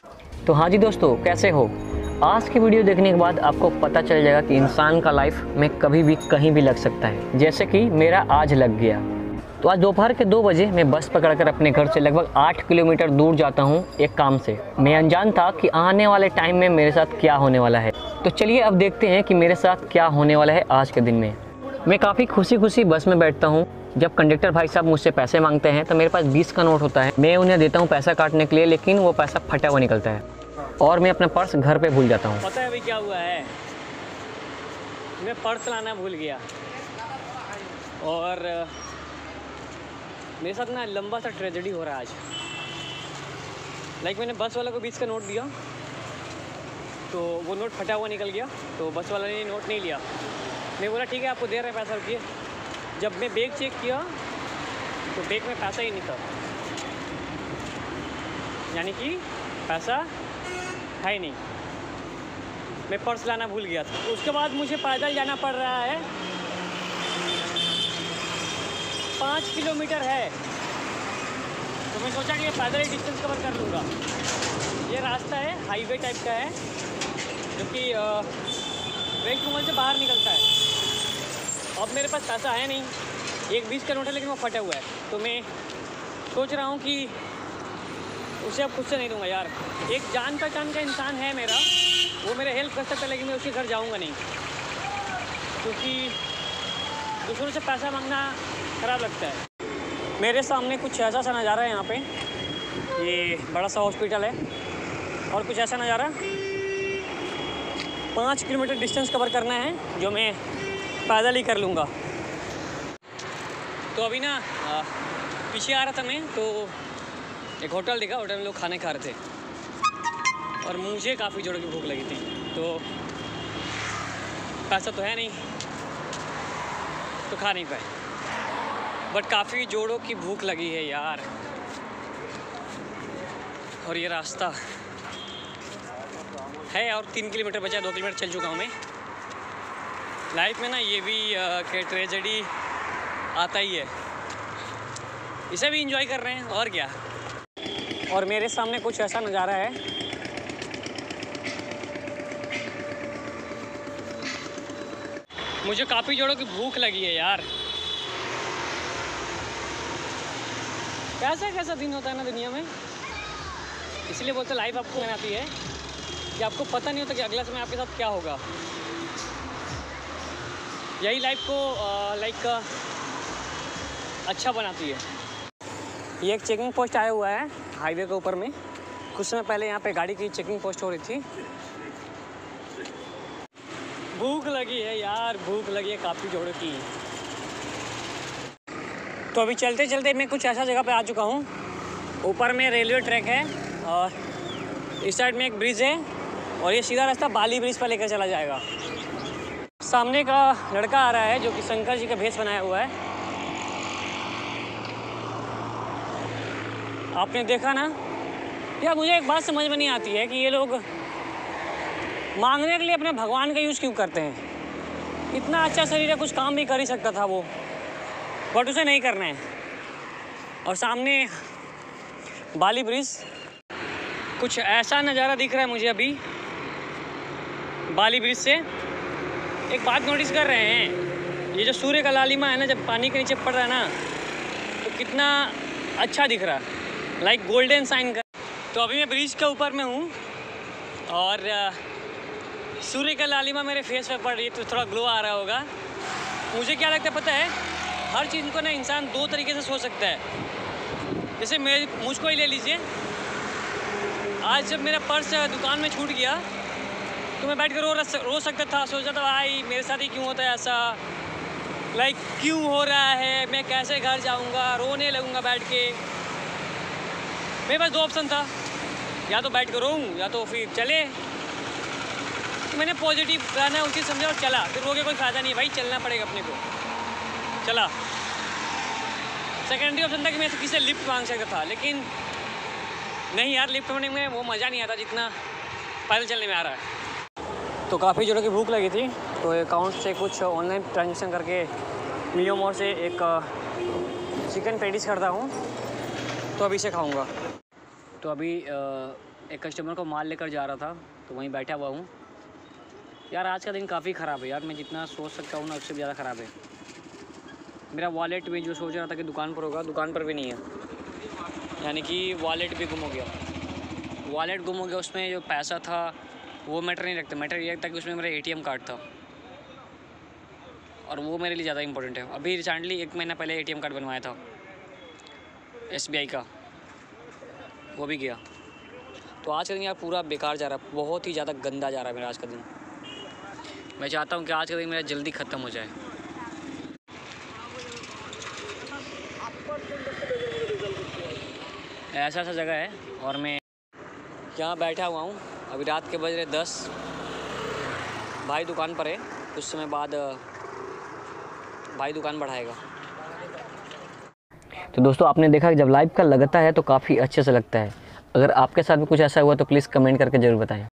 तो हाँ जी दोस्तों, कैसे हो? आज की वीडियो देखने के बाद आपको पता चल जाएगा कि इंसान का लाइफ में कभी भी कहीं भी लग सकता है, जैसे कि मेरा आज लग गया। तो आज दोपहर के 2 बजे मैं बस पकड़कर अपने घर से लगभग 8 किलोमीटर दूर जाता हूँ एक काम से। मैं अनजान था कि आने वाले टाइम में मेरे साथ क्या होने वाला है। तो चलिए अब देखते हैं कि मेरे साथ क्या होने वाला है आज के दिन में। मैं काफ़ी खुशी बस में बैठता हूँ। जब कंडक्टर भाई साहब मुझसे पैसे मांगते हैं तो मेरे पास 20 का नोट होता है। मैं उन्हें देता हूँ पैसा काटने के लिए, लेकिन वो पैसा फटा हुआ निकलता है और मैं अपना पर्स घर पे भूल जाता हूँ। पता है अभी क्या हुआ है? मैं पर्स लाना भूल गया और मेरे साथ ना लंबा सा ट्रेजेडी हो रहा है आज। मैंने बस वाला को 20 का नोट दिया तो वो नोट फटा हुआ निकल गया, तो बस वाला ने नोट नहीं लिया। मैं बोला ठीक है आपको दे रहे हैं पैसा, रुकिए। जब मैं बैग चेक किया तो बैग में पैसा ही नहीं था, यानी कि पैसा है ही नहीं। मैं पर्स लाना भूल गया था। उसके बाद मुझे पैदल जाना पड़ रहा है। 5 किलोमीटर है, तो मैं सोचा कि पैदल ही डिस्टेंस कवर कर लूँगा। ये रास्ता है, हाईवे टाइप का है, जो कि वेस्ट बंगाल से बाहर निकलता है। अब मेरे पास पैसा है नहीं, एक 20 का नोट है लेकिन वो फटा हुआ है। तो मैं सोच रहा हूँ कि उसे अब खुद से नहीं दूंगा यार। एक जान पहचान का इंसान है मेरा, वो मेरे हेल्प कर सकता है, लेकिन मैं उसके घर जाऊँगा नहीं, क्योंकि दूसरों से पैसा मांगना ख़राब लगता है। मेरे सामने कुछ ऐसा सा नज़ारा है यहाँ पे। ये बड़ा सा हॉस्पिटल है और कुछ ऐसा नज़ारा। 5 किलोमीटर डिस्टेंस कवर करना है, जो मैं पैदल ही कर लूँगा। तो अभी ना पीछे आ रहा था मैं, तो एक होटल दिखा। होटल में लोग खाने खा रहे थे और मुझे काफ़ी जोरों की भूख लगी थी। तो पैसा तो है नहीं, तो खा नहीं पाए, बट काफ़ी जोरों की भूख लगी है यार। और ये रास्ता है और 3 किलोमीटर बचा है, 2 किलोमीटर चल चुका हूँ मैं। लाइफ में ना ये भी ट्रेजेडी आता ही है, इसे भी एंजॉय कर रहे हैं और क्या। और मेरे सामने कुछ ऐसा नज़ारा है। मुझे काफ़ी जोरों की भूख लगी है यार। कैसा दिन होता है ना दुनिया में, इसलिए बोलते लाइफ आपको बनाती है कि आपको पता नहीं होता कि अगला समय आपके साथ क्या होगा। यही लाइफ को अच्छा बनाती है। ये एक चेकिंग पोस्ट आया हुआ है हाईवे के ऊपर में। कुछ समय पहले यहाँ पे गाड़ी की चेकिंग पोस्ट हो रही थी। भूख लगी है यार, भूख लगी है काफ़ी जोरों की। तो अभी चलते चलते मैं कुछ ऐसा जगह पे आ चुका हूँ। ऊपर में रेलवे ट्रैक है और इस साइड में एक ब्रिज है और ये सीधा रास्ता बाली ब्रिज पर लेकर चला जाएगा। सामने का लड़का आ रहा है जो कि शंकर जी का भेष बनाया हुआ है। आपने देखा ना यार, मुझे एक बात समझ में नहीं आती है कि ये लोग मांगने के लिए अपने भगवान का यूज़ क्यों करते हैं। इतना अच्छा शरीर है, कुछ काम भी कर ही सकता था वो, बट उसे नहीं करना है। और सामने बाली ब्रिज, कुछ ऐसा नज़ारा दिख रहा है मुझे अभी बाली ब्रिज से। एक बात नोटिस कर रहे हैं, ये जो सूर्य का लालिमा है ना, जब पानी के नीचे पड़ रहा है ना, तो कितना अच्छा दिख रहा है, लाइक गोल्डन साइन का। तो अभी मैं ब्रिज के ऊपर में हूँ और सूर्य का लालिमा मेरे फेस पे पड़ रही है, तो थोड़ा ग्लो आ रहा होगा। मुझे क्या लगता है पता है, हर चीज़ को ना इंसान 2 तरीके से सोच सकता है। जैसे मुझको ही ले लीजिए। आज जब मेरा पर्स दुकान में छूट गया तो मैं बैठ कर रो सकता था, सोचता था भाई मेरे साथ ही क्यों होता है ऐसा, लाइक क्यों हो रहा है, मैं कैसे घर जाऊंगा, रोने लगूंगा बैठ के। मेरे पास 2 ऑप्शन था, या तो बैठ कर रोऊं या तो फिर चले। तो मैंने पॉजिटिव रहना उचित समझा और चला। फिर रो के कोई फ़ायदा नहीं है भाई, चलना पड़ेगा अपने को। चला। सेकेंडरी ऑप्शन था कि मैं किसी से लिफ्ट मांग सकता था, लेकिन नहीं यार, लिफ्ट होने में वो मज़ा नहीं आता जितना पैदल चलने में आ रहा है। तो काफ़ी जोरों की भूख लगी थी, तो अकाउंट से कुछ ऑनलाइन ट्रांजेक्शन करके मियो मोर से एक चिकन पैटीज करता हूँ, तो अभी इसे खाऊँगा। तो अभी एक कस्टमर को माल लेकर जा रहा था, तो वहीं बैठा हुआ हूँ। यार आज का दिन काफ़ी ख़राब है यार, मैं जितना सोच सकता हूँ ना उससे भी ज़्यादा ख़राब है। मेरा वॉलेट भी जो सोच रहा था कि दुकान पर होगा, दुकान पर भी नहीं है, यानी कि वॉलेट भी गुम हो गया। वॉलेट गुम हो गया, उसमें जो पैसा था वो मैटर नहीं रखता, मैटर ये रखता कि उसमें मेरा ATM कार्ड था, और वो मेरे लिए ज़्यादा इंपॉर्टेंट है। अभी रिसेंटली 1 महीना पहले ATM कार्ड बनवाया था SBI का, वो भी गया। तो आज का दिन यार पूरा बेकार जा रहा है, बहुत ही ज़्यादा गंदा जा रहा है मेरा आज का दिन। मैं चाहता हूँ कि आज का दिन मेरा जल्दी ख़त्म हो जाए। ऐसा जगह है और मैं यहाँ बैठा हुआ हूँ। अभी रात के बज रहे 10। भाई दुकान पर है, कुछ समय बाद भाई दुकान बढ़ाएगा। तो दोस्तों आपने देखा कि जब लाइव का लगता है तो काफ़ी अच्छे से लगता है। अगर आपके साथ भी कुछ ऐसा हुआ तो प्लीज़ कमेंट करके ज़रूर बताएं।